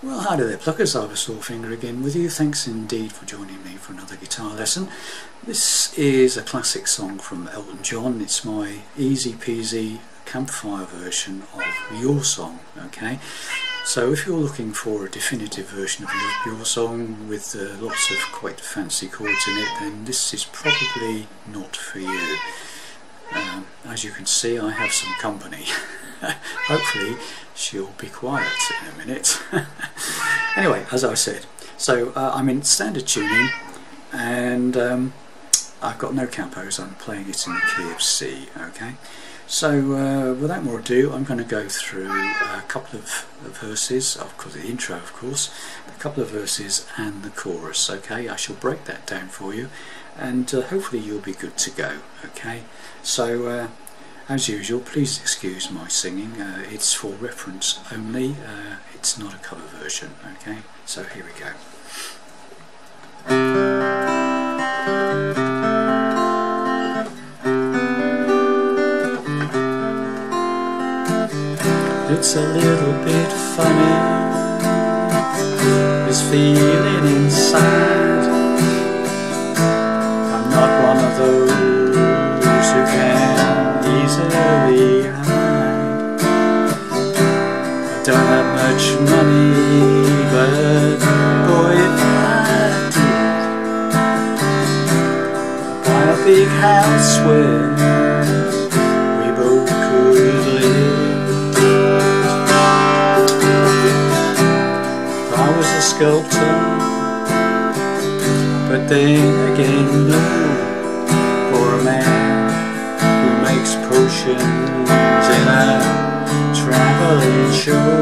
Well, howdy there pluckers, I've a sore finger again with you. Thanks indeed for joining me for another guitar lesson. This is a classic song from Elton John. It's my easy peasy campfire version of Your Song, okay? So if you're looking for a definitive version of your song with lots of quite fancy chords in it, then this is probably not for you. As you can see, I have some company. Hopefully she'll be quiet in a minute. Anyway, as I said, so I'm in standard tuning, and I've got no campos. I'm playing it in the key of C, okay? So without more ado, I'm going to go through a couple of verses, of course the intro of course, a couple of verses and the chorus, okay? I shall break that down for you, and hopefully you'll be good to go, okay? So as usual, please excuse my singing, it's for reference only, it's not a cover version, okay? So here we go. It's a little bit funny, this feeling inside. I'm not one of those who can easily hide. I don't have much money, but boy, if I did, I'd buy a big house where we both could live. If I was a sculptor, but then again no, for a man who makes potions in a travelling show.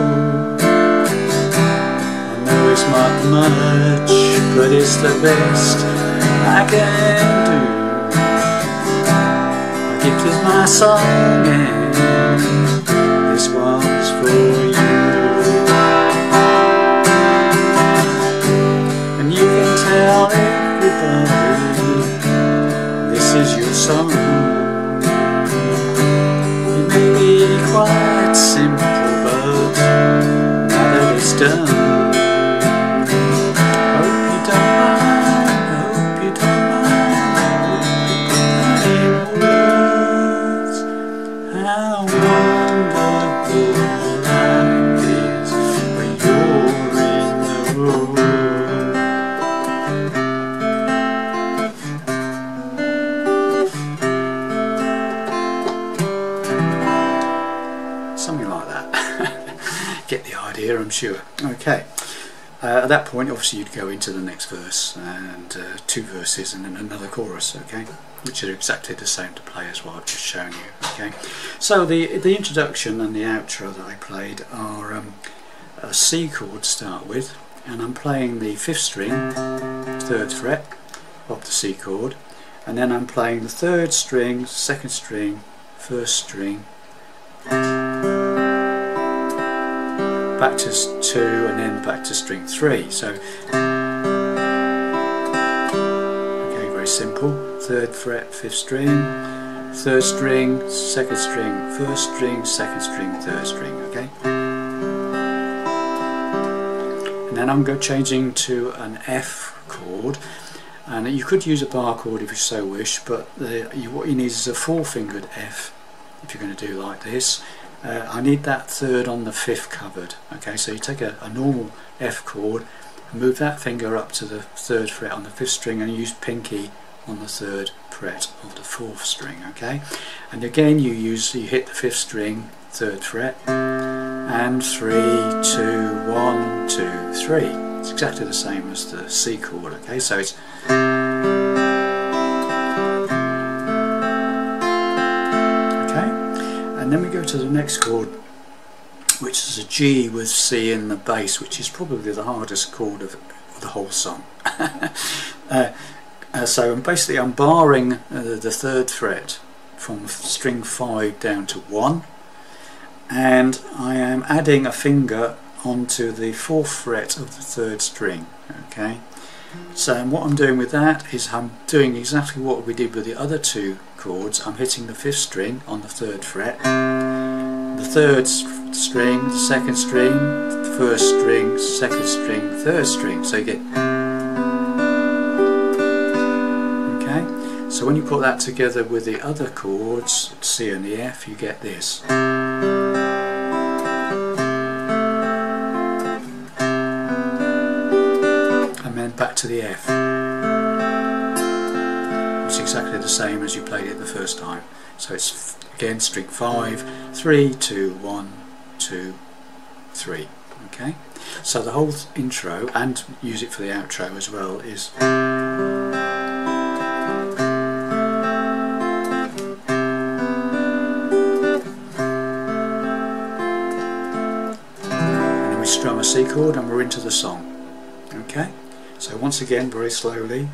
I know it's not much, but it's the best I can do. My gift is my song, and this one's for you. And you can tell everybody this is your song. It may be quite simple, but now that it's done, hope you don't mind, hope you don't mind. In words, how wonderful life is when you're in the road. Something like that. Get the idea, I'm sure. Okay. At that point, obviously, you'd go into the next verse and two verses and then another chorus, okay, which are exactly the same to play as what I've just shown you, okay. So the introduction and the outro that I played are a C chord to start with, and I'm playing the 5th string, 3rd fret of the C chord, and then I'm playing the 3rd string, 2nd string, 1st string, back to 2 and then back to string 3. So okay, very simple. 3rd fret, 5th string, 3rd string, 2nd string, 1st string, 2nd string, 3rd string, okay? And then I'm changing to an F chord, and you could use a bar chord if you so wish, but what you need is a 4-fingered F if you're going to do like this. I need that 3rd on the 5th covered, okay? So you take a normal F chord and move that finger up to the 3rd fret on the 5th string and use pinky on the 3rd fret of the 4th string, okay? And again you hit the 5th string, 3rd fret, and 3, 2, 1, 2, 3. It's exactly the same as the C chord, okay? So it's and then we go to the next chord, which is a G with C in the bass, which is probably the hardest chord of the whole song. So basically I'm barring the 3rd fret from string 5 down to 1, and I am adding a finger onto the 4th fret of the 3rd string, okay? So what I'm doing with that is I'm doing exactly what we did with the other two chords. I'm hitting the 5th string on the 3rd fret, the 3rd string, the second string, the first string, second string, third string. So you get, okay. So when you put that together with the other chords, C and the F, you get this. And then back to the F. It's exactly the same as you played it the first time. So it's again string 5, 3, 2, 1, 2, 3. Okay, so the whole intro, and use it for the outro as well, is and then we strum a C chord and we're into the song. Okay, so once again very slowly.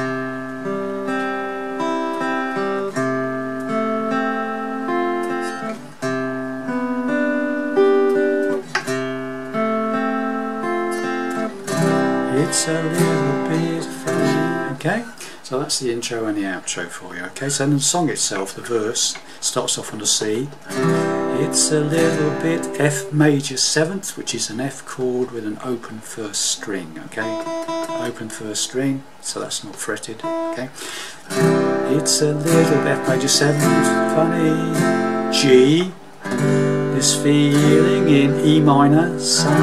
It's a little bit funny. Okay, so that's the intro and the outro for you. Okay, so then the song itself, the verse, starts off on a C. It's a little bit F major 7th, which is an F chord with an open first string. Okay, open first string, so that's not fretted. Okay, it's a little bit F major 7th, funny. G, this feeling in E minor,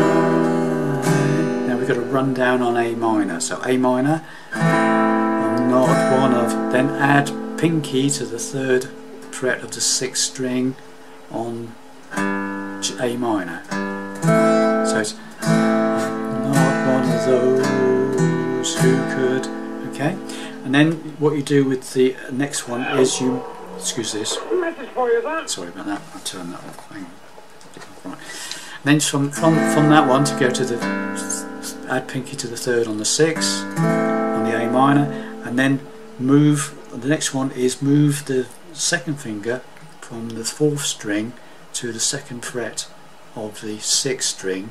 we've got to run down on A minor. So A minor, I'm not one of, then add pinky to the 3rd fret of the 6th string on A minor. So it's not one of those who could, okay? And then what you do with the next one is you, excuse this, sorry about that, I'll turn that off. Hang on. Right. Then from that one to go to the, add pinky to the 3rd on the 6th, on the A minor, and then move, the next one is move the 2nd finger from the 4th string to the 2nd fret of the 6th string.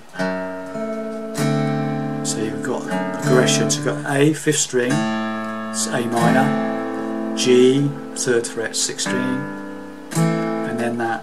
So you've got progressions, you've got A, 5th string, it's A minor, G, 3rd fret, 6th string, and then that.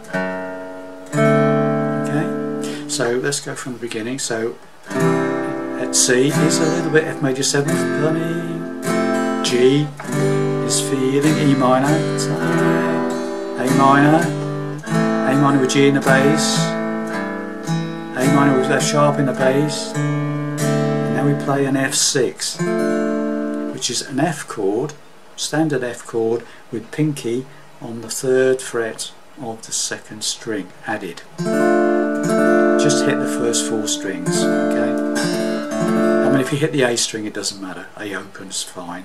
Okay, so let's go from the beginning. So at C is a little bit F major 7th, funny. G is feeling E minor, A minor, A minor with G in the bass, A minor with F sharp in the bass, and then we play an F6, which is an F chord, standard F chord with pinky on the 3rd fret of the 2nd string added. Just hit the first 4 strings, okay? I mean, if you hit the A string, it doesn't matter. A open's fine.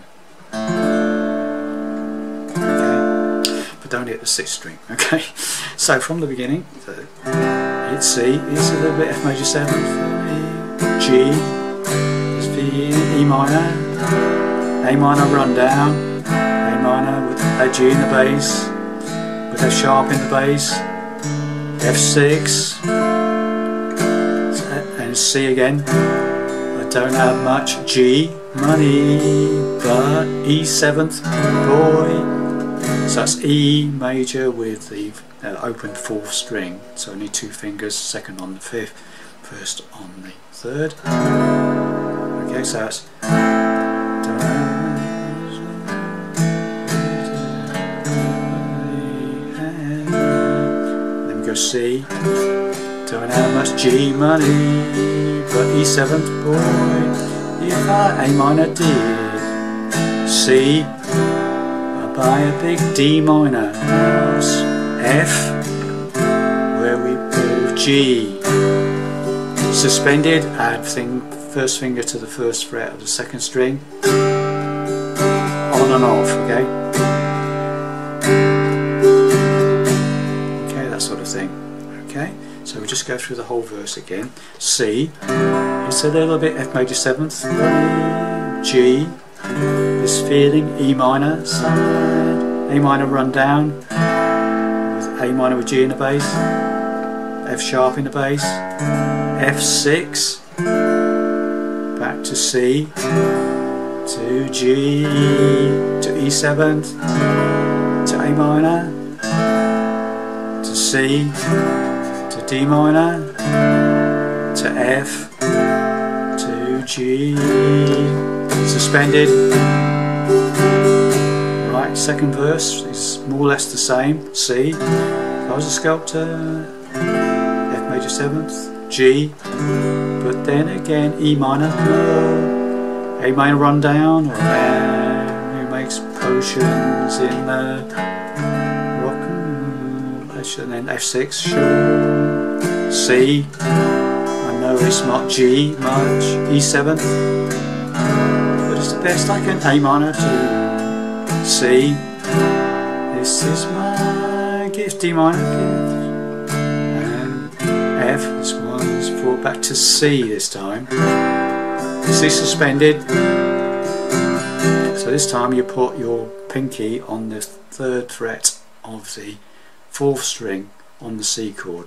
Okay, but don't hit the 6th string. Okay. So from the beginning, hit C is a little bit F major 7th. G is B, E minor, A minor run down, A minor with a G in the bass, with F sharp in the bass, F6, and C again. Don't have much G money, but E 7th boy. So that's E major with the opened 4th string. So only 2 fingers, 2nd on the 5th, 1st on the 3rd. Okay, so that's. Then we go C. Don't have much G money, but E 7th boy, if I A minor did C, I buy a big D minor house, F, where we put G, suspended, add first finger to the 1st fret of the 2nd string, on and off, okay? Okay, that sort of thing, okay? So we just go through the whole verse again. C, it's a little bit F major 7th, G, this feeling, E minor, side, A minor run down, with A minor with G in the bass, F sharp in the bass, F6, back to C, to G, to E 7th, to A minor, to C, to D D minor, to F, to G, suspended. Right, second verse is more or less the same. C, if I was a sculptor, F major 7th, G, but then again E minor, no, A minor run down, or a man who makes potions in the rock and then F6, sure, C, I know it's not G much, E7, but it's the best I can, A minor to C, this is my gift, D minor gift, and F, this one's brought back to C this time, C suspended, so this time you put your pinky on the 3rd fret of the 4th string on the C chord.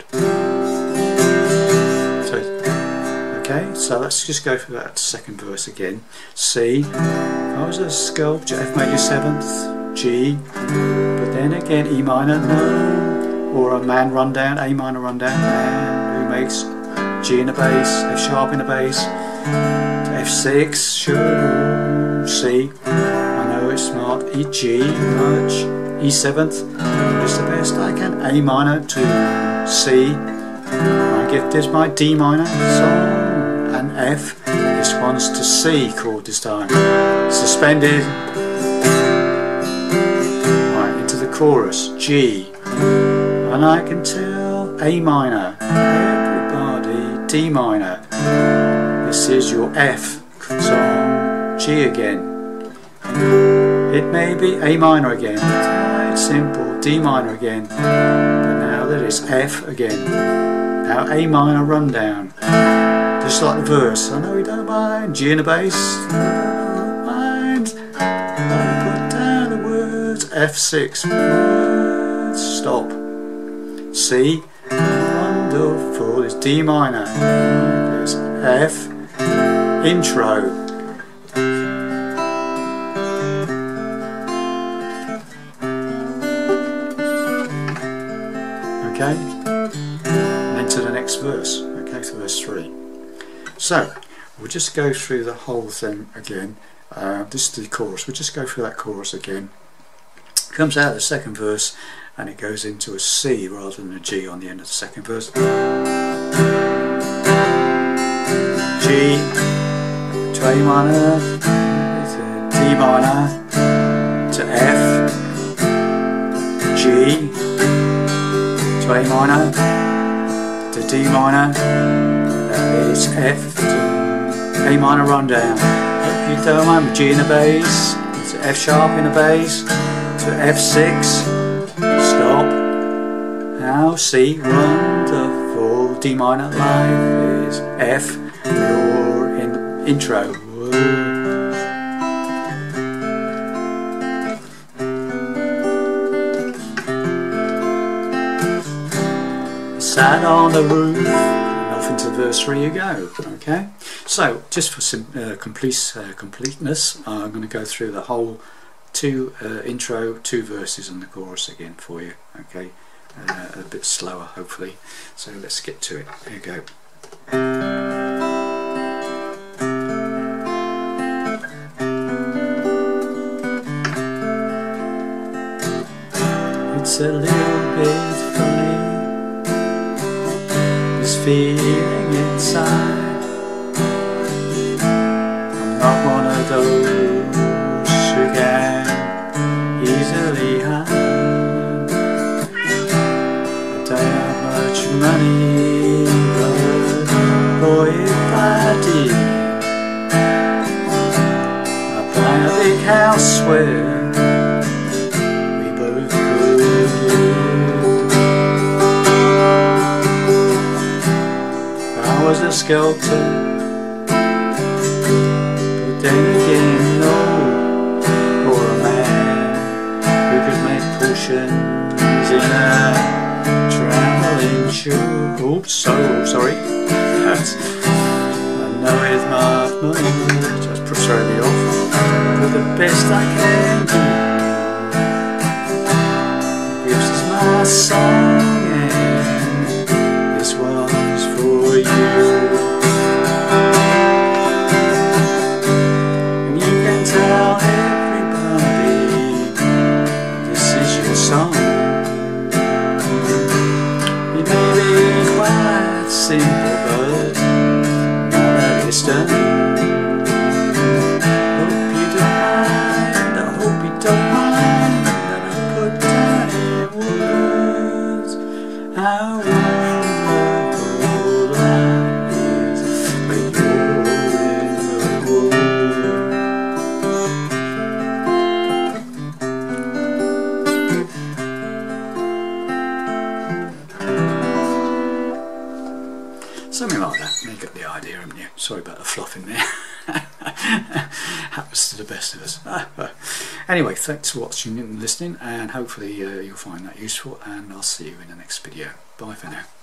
Okay, so let's just go for that second verse again. C, if I was a sculpture, F major 7th, G, but then again E minor, no, or a man run down, A minor run down, man who makes G in the bass, F sharp in the bass, F6, sure, C, I know it's not, E, G, much, E7th, it's the best I can, A minor to C, my gift is my D minor song, and F, this one's to C chord this time, suspended, right, into the chorus, G, and I can tell A minor, everybody, D minor, this is your F song, G again, it may be A minor again, quite simple, D minor again, but now that it's F again, now A minor run down, just like the verse, I know we don't mind, G in the bass, I don't mind, I put down the words, F6, words, stop, C, wonderful, it's D minor, there's F, intro, okay, and then to the next verse, okay, to verse 3. So, we'll just go through the whole thing again. This is the chorus, we'll just go through that chorus again. Comes out of the second verse and it goes into a C rather than a G on the end of the second verse. G to A minor, to D minor, to F, G, to A minor, to D minor, that is F to A minor run down. Hope you don't mind, G in the bass, to F sharp in the bass, to F6, stop, now C, wonderful, D minor, life is F, your intro. Sat on the roof, and off into verse 3 you go. Okay, so just for some completeness, I'm going to go through the whole intro, 2 verses and the chorus again for you. Okay, a bit slower hopefully. So let's get to it. Here you go. It's a little bit funny, this feeling inside. I'm not one of those who can easily hide. I don't have much money, but boy if I did, I'd buy a big house where I was a sculptor, but then again no, or a man who could make potions in a travelling show. Oops, so sorry. I know it's my money, just throw me off, but the best I can do, this is my song and this 'cause now that it's done, hope you don't mind, I hope you don't mind that I put down in words how wonderful life is when you're in the world. Something like that, you get the idea, haven't you? Sorry about the fluff in there. Happens to the best of us. Anyway, thanks for watching and listening, and hopefully you'll find that useful, and I'll see you in the next video. Bye for now.